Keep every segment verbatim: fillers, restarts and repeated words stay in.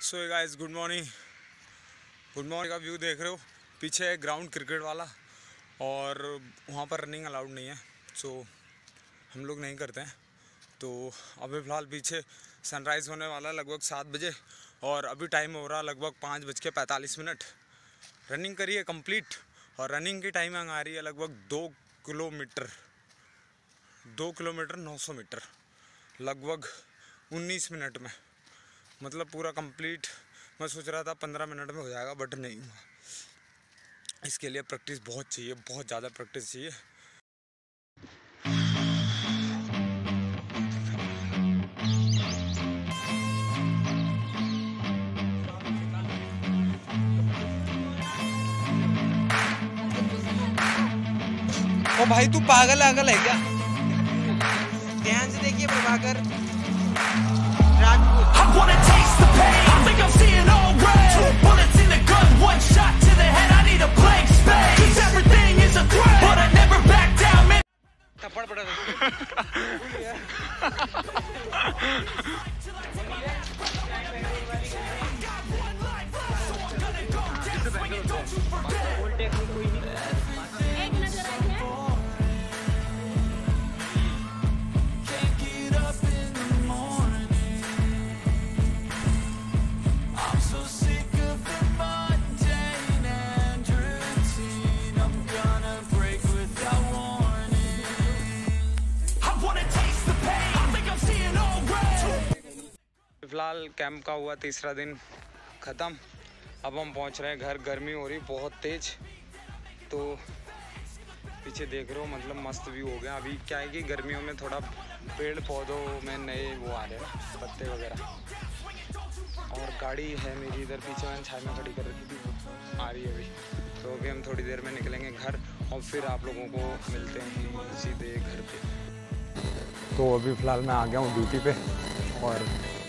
सो guys good morning good morning का view देख रहे हो। पीछे है ग्राउंड क्रिकेट वाला और वहाँ पर रनिंग अलाउड नहीं है, सो हम लोग नहीं करते हैं। तो अभी फ़िलहाल पीछे सनराइज़ होने वाला है लगभग सात बजे और अभी टाइम हो रहा है लगभग पाँच बज के पैंतालीस मिनट। रनिंग करिए कंप्लीट और रनिंग की टाइमिंग आ रही है लगभग दो किलोमीटर दो किलोमीटर नौ सौ मीटर लगभग उन्नीस मिनट में, मतलब पूरा कंप्लीट। मैं सोच रहा था पंद्रह मिनट में हो जाएगा बट नहीं हुआ। इसके लिए प्रैक्टिस बहुत चाहिए, बहुत ज़्यादा प्रैक्टिस चाहिए। ओ भाई तू पागल आगल है क्या? ध्यान से देखिए प्रभाकर थप्पड़ पड़ा फिलहाल कैंप का हुआ तीसरा दिन ख़त्म। अब हम पहुंच रहे हैं घर। गर्मी हो रही बहुत तेज़, तो पीछे देख रहे हो मतलब मस्त व्यू हो गया। अभी क्या है कि गर्मियों में थोड़ा पेड़ पौधों में नए वो आ रहे हैं पत्ते वगैरह। और गाड़ी है मेरी इधर पीछे, मैंने छाया में खड़ी कर रखी थी, आ रही है अभी। तो अभी हम थोड़ी देर में निकलेंगे घर और फिर आप लोगों को मिलते हैं सीधे घर पे। तो अभी फ़िलहाल मैं आ गया हूँ ड्यूटी पे और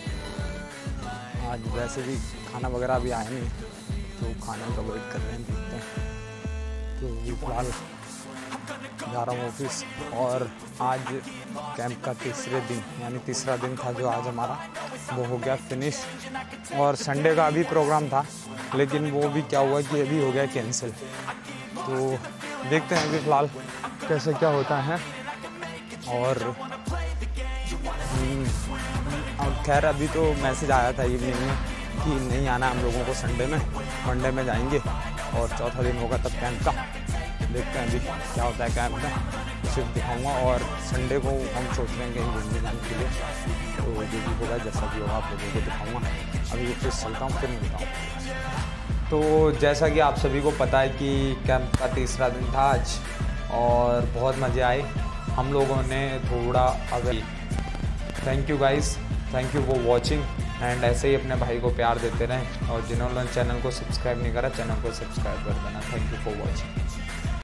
आज वैसे भी खाना वगैरह अभी आया नहीं, तो खाने का वेट कर रहे हैं, देखते हैं। तो अभी फ़िलहाल जा रहा हूँ ऑफिस और आज कैंप का तीसरे दिन यानी तीसरा दिन था जो आज हमारा, वो हो गया फिनिश। और संडे का अभी प्रोग्राम था लेकिन वो भी क्या हुआ कि अभी हो गया कैंसिल। तो देखते हैं अभी फ़िलहाल कैसे क्या होता है। और और खैर अभी तो मैसेज आया था इवनिंग में कि नहीं आना हम लोगों को संडे में, मंडे में जाएंगे और चौथा दिन होगा तब कैंप का। देखते हैं अभी क्या होता है कैंप में, सिर्फ दिखाऊंगा। और संडे को हम सोच रहे हैं कहीं घूमने जाने के लिए, तो जो भी होगा जैसा भी होगा आप लोगों को दिखाऊंगा। अभी ऑफिस चलता हूँ फिर मिलता हूँ। तो जैसा कि आप सभी को पता है कि कैंप का तीसरा दिन था आज और बहुत मज़े आए हम लोगों ने। थोड़ा अगर thank you guys, thank you for watching and ऐसे ही अपने भाई को प्यार देते रहें। और जिन्होंने चैनल को सब्सक्राइब नहीं करा चैनल को सब्सक्राइब कर देना। Thank you for watching.